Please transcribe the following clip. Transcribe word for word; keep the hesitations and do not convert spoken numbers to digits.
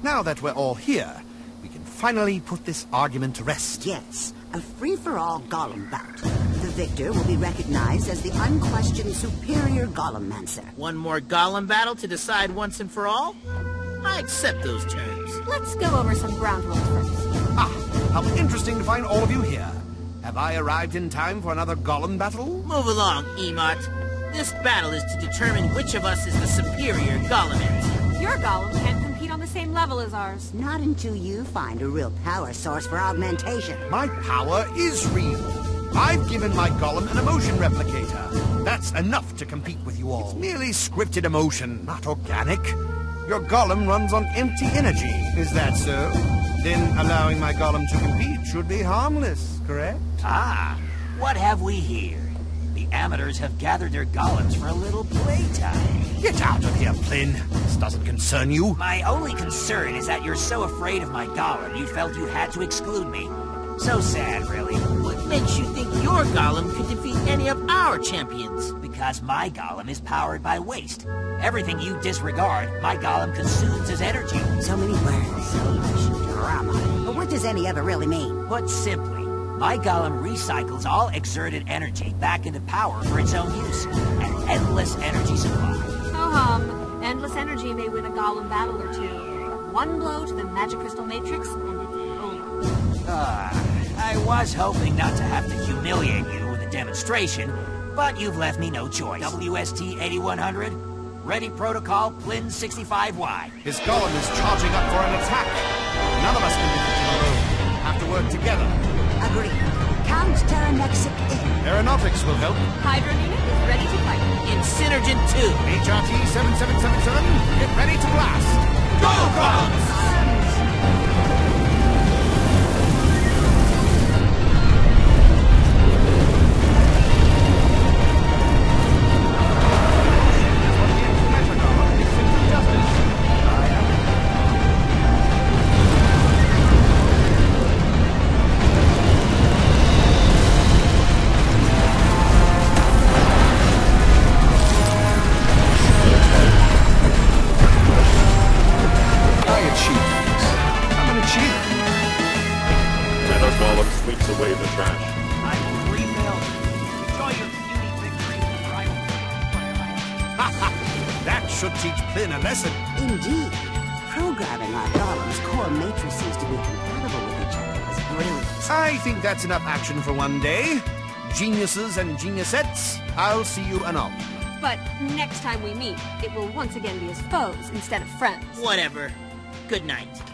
Now that we're all here, we can finally put this argument to rest. Yes, a free-for-all Golem bout. The victor will be recognized as the unquestioned superior Golemmancer. One more Golem battle to decide once and for all? I accept those terms. Let's go over some ground rules first. Ah, how interesting to find all of you here. Have I arrived in time for another Golem battle? Move along, Emot. This battle is to determine which of us is the superior Golemmancer. Your Golem can't compete on the same level as ours. Not until you find a real power source for augmentation. My power is real. I've given my Golem an emotion replicator. That's enough to compete with you all. It's merely scripted emotion, not organic. Your Golem runs on empty energy. Is that so? Then allowing my Golem to compete should be harmless, correct? Ah, what have we here? The amateurs have gathered their golems for a little playtime. Get out of here, Plin. This doesn't concern you. My only concern is that you're so afraid of my golem you felt you had to exclude me. So sad, really. What makes you think your Golem could defeat any of our champions? Because my golem is powered by waste. Everything you disregard, my golem consumes as energy. So many words, so much drama. But what does any of it really mean? Put simply, my golem recycles all exerted energy back into power for its own use. An endless energy supply. Ho hum. Endless energy may win a Golem battle or two. One blow to the Magic Crystal Matrix, and it's over. Ah, I was hoping not to have to humiliate you with a demonstration, but you've left me no choice. W S T eighty-one hundred, ready protocol, Plin sixty-five Y. His Golem is charging up for an attack. None of us can defeat him alone. Have to work together. Agreed. Count Terranexic in. Aeronautics will help. Hydro unit is ready to fight. In Synergen two. H R T seven seven seven seven, get ready to blast. Go, Golems! Golem sweeps away the trash. I will rebuild. Enjoy your beauty victory, or I will Ha ha! That should teach Plin a lesson. Indeed. Programming our Golem's core matrices to be compatible with each other was brilliant. I think that's enough action for one day. Geniuses and geniusettes, I'll see you anon. But next time we meet, it will once again be as foes instead of friends. Whatever. Good night.